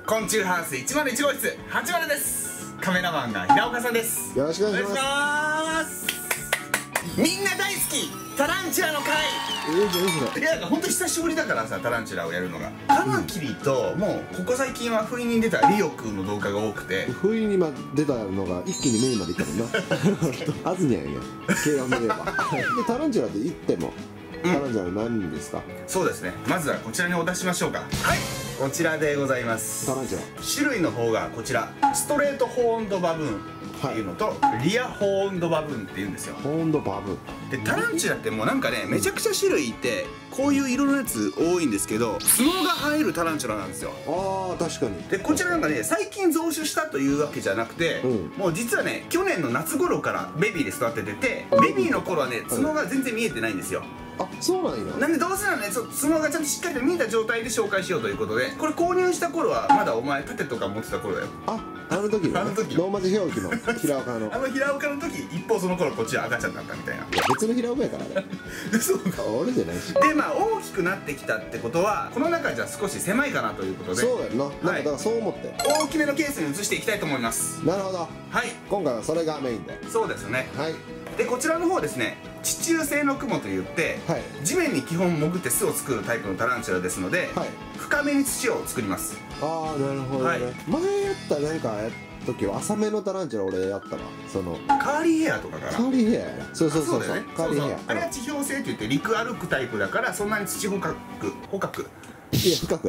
昆虫ハウス101号室80です。カメラマンが平岡さんです。 よろしくお願いします。 みんな大好きタランチュラの会。いや、本当久しぶりだからさ、タランチュラをやるのが。カマキリと、もうここ最近は不意に出たリオくんの動画が多くて、 不意に今出たのが一気にメインまでいったもんな。アズニャンや毛が見れば。でタランチュラって言ってもタランチュラ何人ですか？ そうですね、まずはこちらにお出ししましょうか。はい、こちらでございます。 タランチュラ種類の方がこちら、ストレートホーンドバブーンっていうのと、リアホーンドバブーンっていうんですよ。 ホーンドバブでタランチュラってもうなんかね、めちゃくちゃ種類いて、こういう色のやつ多いんですけど、角が生えるタランチュラなんですよ。 ああ、確かに。 でこちらなんかね、最近増種したというわけじゃなくて、もう実はね、去年の夏頃からベビーで育ててて、ベビーの頃はね、角が全然見えてないんですよ。 あ、そうなんや。 なんでどうせならね、角がちゃんとしっかりと見えた状態で紹介しようということで、これ購入した頃はまだお前盾とか持ってた頃だよ。 あの時のね、ローマ字表記の平岡の平岡の時、一方その頃こっちは赤ちゃんだったみたいな。 別の平岡やからね。 そうか、 俺じゃないし。 でまあ大きくなってきたってことは、この中じゃ少し狭いかなということで、 そうやんな。なんかだからそう思って大きめのケースに移していきたいと思います。 なるほど。 はい、 今回はそれがメインで。 そうですね。 はい。 でこちらの方ですね、地中性の雲といって、地面に基本潜って巣を作るタイプのタランチュラですので、深めに土を作ります。 ああ、なるほどね。前やったなんかやった時は浅めのタランチュラ俺やったわ。そのカーリーヘアとかかな。 カーリーヘアやな。そうそうそうそう。 カーリーヘア。あれは地表性といって陸歩くタイプだから、そんなに土捕獲いや、深くやって。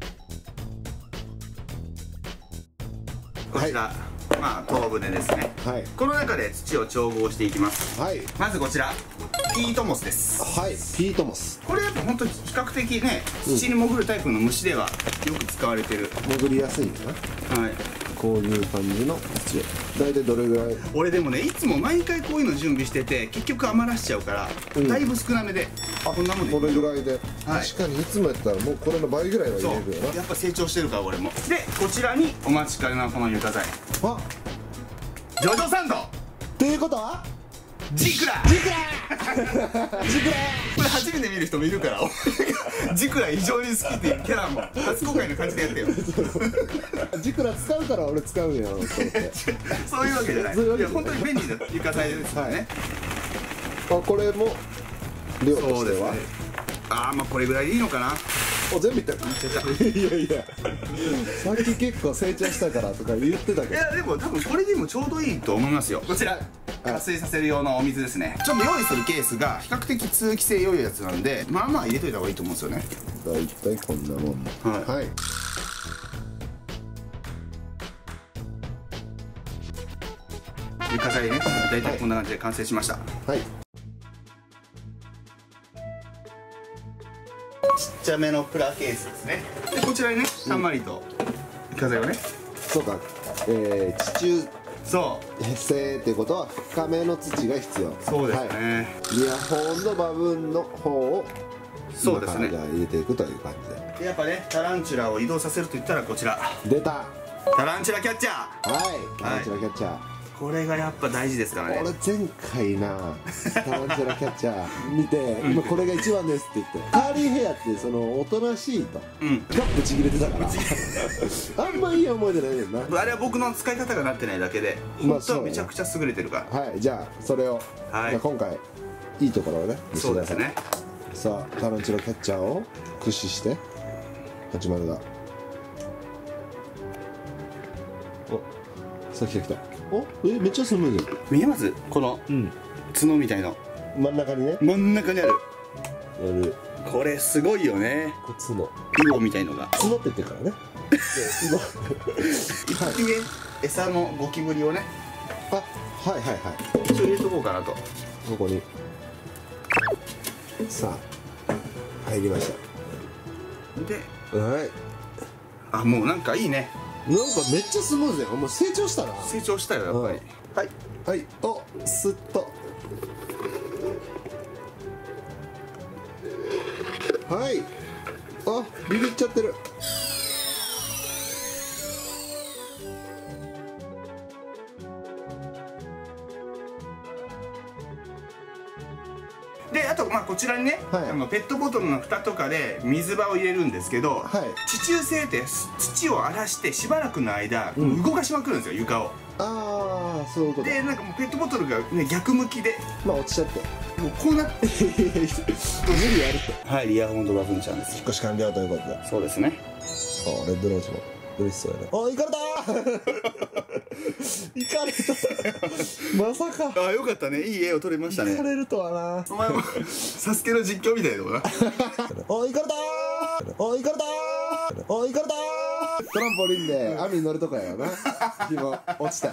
こちら、まあ東船ですね。この中で土を調合していきます。まずこちらピートモスです。 はい、ピートモス。 これやっぱ本当に比較的ね、土に潜るタイプの虫ではよく使われてる。 潜りやすいんだな。はい、こういう感じの土。大体どれぐらい？ 俺でもね、いつも毎回こういうの準備してて、結局余らしちゃうから、だいぶ少なめで、こんなもんで。 これぐらいで。確かにいつもやったらもうこれの倍ぐらいは入れるよな。 やっぱ成長してるから俺も。でこちらにお待ちかねのこの床材、ジョジョサンドっていうことはジクラこれ初めて見る人もいるから、ジクラ異常に好きっていうキャラも初公開の感じでやってよ。 ジクラ使うから俺使うんやろと思って。 そういうわけじゃない。いや本当に便利な床材ですよね。 これも量としてはまあこれぐらいでいいのかな。 全部いったよ。いやいや、さっき結構成長したからとか言ってたけど。 いやでも多分これでもちょうどいいと思いますよ。こちら加水させる用のお水ですね。ちょっと用意するケースが比較的通気性良いやつなんで、まあまあ入れといた方がいいと思うんですよね。 だいたいこんなもんだ。はい。 床材ね、だいたいこんな感じで完成しました。はい。ちっちゃめのプラケースですね。でこちらにね、たんまりと床材をね。 そうか。地中性っていうことは深めの土が必要。 そうですね。 リアホーンドバブーンの方をそうですね、 入れていくという感じで。 やっぱね、タランチュラを移動させるといったらこちら出たタランチュラキャッチャー。 はい、タランチュラキャッチャー。 これがやっぱ大事ですからね。 俺前回なタランチュラキャッチャー見て今これが一番ですって言って、カーリーヘアってそのおとなしいとガップちぎれてたからあんまいい思い出ないねんな。 あれは僕の使い方がなってないだけで、本当はめちゃくちゃ優れてるから。 はい、じゃあそれを今回いいところをね見せてください。さあタランチュラキャッチャーを駆使して80だ。お、さっき来た。めっちゃスムーズ。 見えます？この角みたいの真ん中にね。 真ん中にある。これすごいよね。 角イボみたいのが。 角って言ってるからね。 イボ餌のゴキブリをね。 はいはいはい。 一応入れとこうかなと。 ここにさあ入りました。で、 はい。もうなんかいいね。 なんかめっちゃスムーズやん。もう成長したな。 成長したよやっぱり。はいはい。お、スッと。はい。ビビっちゃってる。 であととまあこちらにね、ペットボトルの蓋とかで水場を入れるんですけど、地中性って土を荒らしてしばらくの間動かしまくるんですよ、床を。 ああ、そういうことで、なんかもうペットボトルがね逆向きでまあ落ちちゃってもうこうなって無理やるって。 はい、リアホンドバフンちゃんです。 引っ越し完了ということで。 そうですね。 あ、レッドローズも嬉しそうやね。あ、行かれた行かれたまさか。 あ、よかったね、いい絵を撮れましたね。 行かれるとはな。 お前もサスケの実況みたいだもんな。 あ、行かれたあ、行かれたあ、行かれたトランポリンで網に乗るとかやよな。紐落ちた。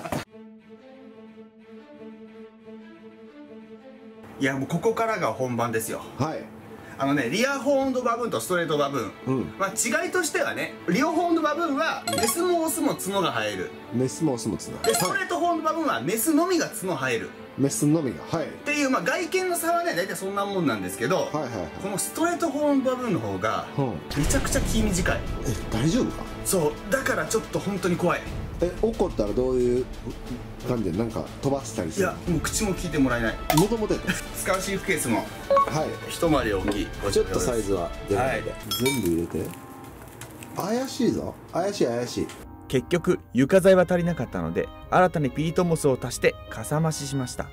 いやもうここからが本番ですよ。 はい。 リアホーンドバブーンとストレートバブーン、まあ違いとしてはね、リアホーンドバブーンはメスもオスも角が生える。 メスもオスも角。 でストレートホーンドバブーンはメスのみが角生える。 メスのみが、はい。 っていう、まあ外見の差はね大体そんなもんなんですけど、このストレートホーンドバブーンの方がめちゃくちゃ気短い。 大丈夫か。 そうだからちょっと本当に怖い。 怒ったらどういう感じでなんか飛ばしたりする。 いやもう口も聞いてもらえない。 もともとやった使うシーフケースもはい一回り大きい。 ちょっとサイズは出ないで、全部入れて。怪しいぞ、怪しい怪しい。 結局床材は足りなかったので新たにピートモスを足してかさ増ししました。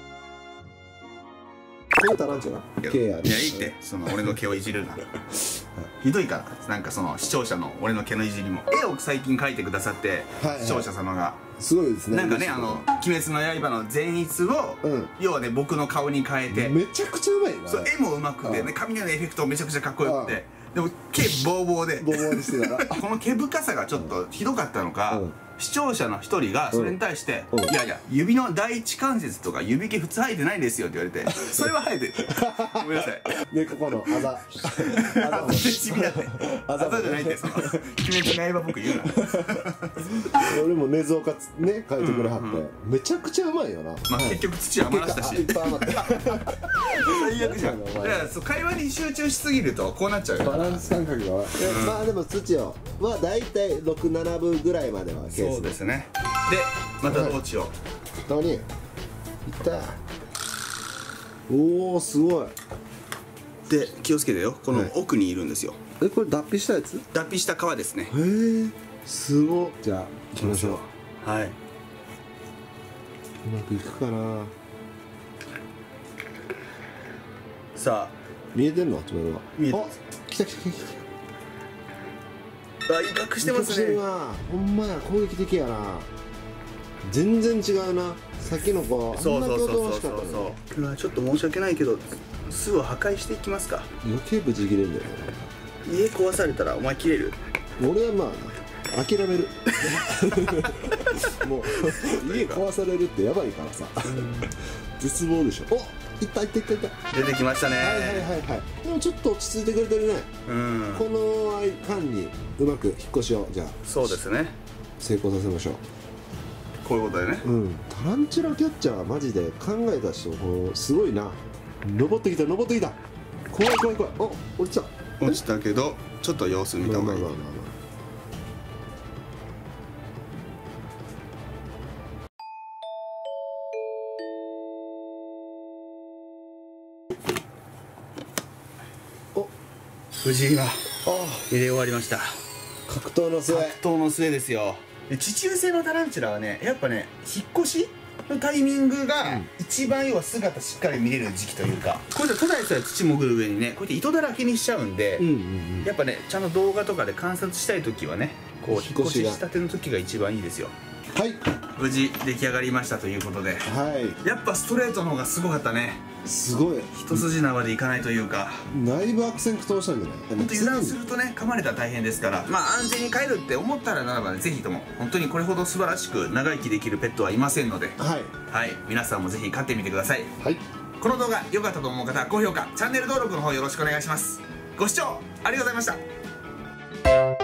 これタランチュラ毛やる。 いやいいって、その俺の毛をいじるな。ひどいから、なんかその視聴者の俺の毛のいじりも絵を最近描いてくださって、視聴者様がすごいですね。 なんかね、鬼滅の刃の前逸を要はね僕の顔に変えて、 めちゃくちゃうまいな。 そう絵もうまくてね、髪の毛のエフェクトめちゃくちゃかっこよくて、でも毛ボーボーでボーボーにしてたらこの毛深さがちょっとひどかったのか、視聴者の一人がそれに対して「いやいや指の第一関節とか指毛普通生えてないですよ」って言われて「それは生えてる」ごめんなさいね、ここのあざあざでしみだってあざじゃないって、その鬼滅の刃僕言うな。 俺も寝相かね書いてくれはってめちゃくちゃうまいよな。 まあ結局土余らしたしいっぱい余って最悪じゃん。だから会話に集中しすぎるとこうなっちゃうよ。 バランス感覚がまあでも土はだいたい6、7分ぐらいまではケース。 そうですね。でまたどうしよう。どこにいった。おおすごい。 で気をつけてよ、この奥にいるんですよ。 これ脱皮したやつ？ 脱皮した皮ですね。 へえすごっ。じゃあ行きましょう。 はい、 うまくいくかな。 さあ見えてんの？つまりは見えてます。来た来た来た。 威嚇してますね。 ほんまや、攻撃的やな。全然違うな。さっきの子あんなにおとなしかったのに。 ちょっと申し訳ないけど巣を破壊していきますか。 余計ブチ切れんだよね。 家壊されたらお前切れる？ 俺はまあ諦める。もう家壊されるってやばいからさ。絶望でしょ。お、いったいったいったいった。 出てきましたね。 はいはいはいはい。でもちょっと落ち着いてくれてるね。この間にうまく引っ越しをじゃあそうですね成功させましょう。 こういうことだよね。 タランチュラキャッチャーマジで考えた人すごいな。登ってきた登ってきた。怖い怖い怖い。お、落ちた。 落ちたけどちょっと様子見た方がいい。無事今入れ終わりました。 格闘の末。 格闘の末ですよ。地中性のタランチュラはねやっぱね引っ越しのタイミングが一番要は姿しっかり見れる時期というか、こうやってただでさえ土潜る上にねこうやって糸だらけにしちゃうんで、やっぱねちゃんと動画とかで観察したい時はねこう引っ越ししたての時が一番いいですよ。 はい、 無事出来上がりましたということで、やっぱストレートの方がすごかったね。 すごい一筋縄でいかないというか、 だいぶ悪戦苦闘したんじゃない？ 本当油断するとね噛まれたら大変ですから、まあ安全に帰るって思ったらならばねぜひとも本当にこれほど素晴らしく長生きできるペットはいませんので、皆さんもぜひ飼ってみてください。この動画良かったと思う方は高評価チャンネル登録の方よろしくお願いします。ご視聴ありがとうございました。